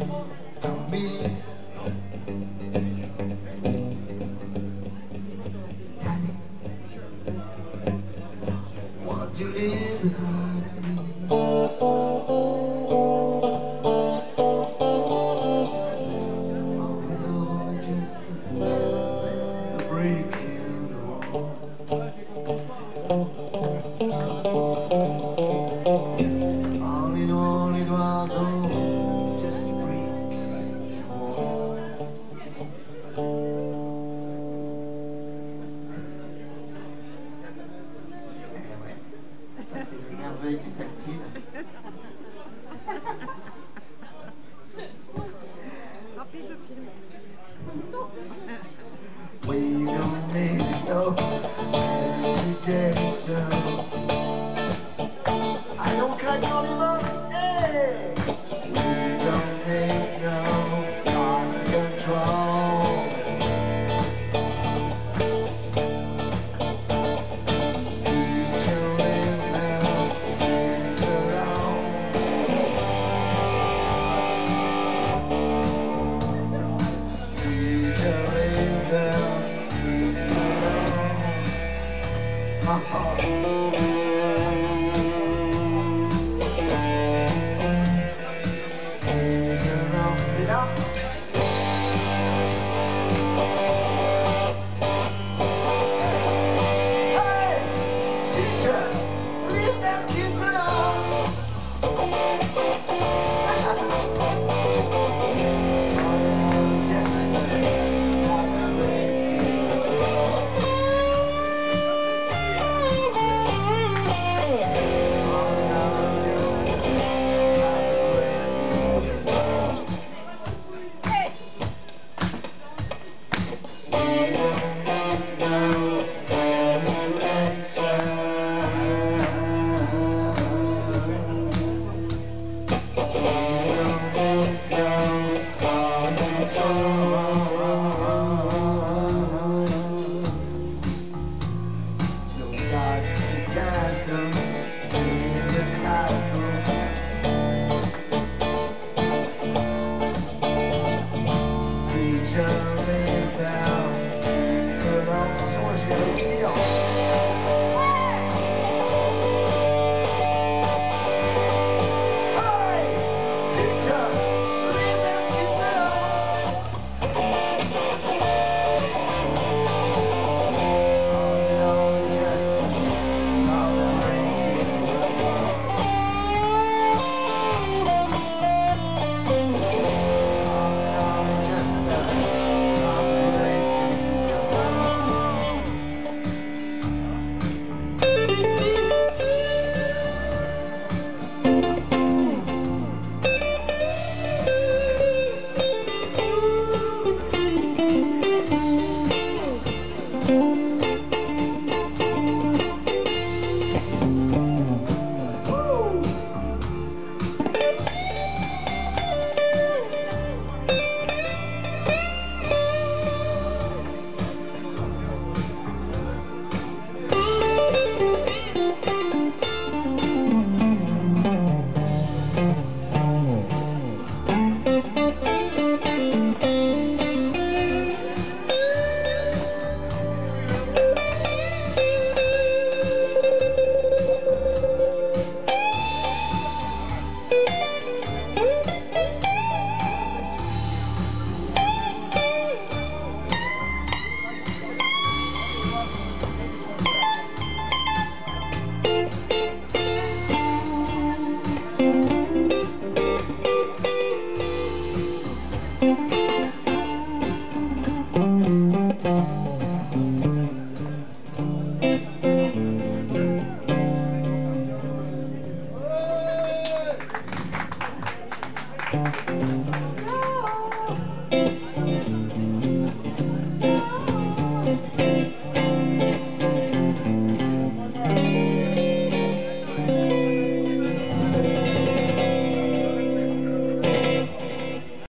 from me. Daddy, won't you live with me? Although just a break you know. All it was, oh, just a break you know. Ça c'est les merveilles du tactile. We don't need no education. I don't crack on him up. Hey! We don't need no thoughts control. Teacher live now, teacher on. Teacher live now, teacher on. Ha ha. C'est là.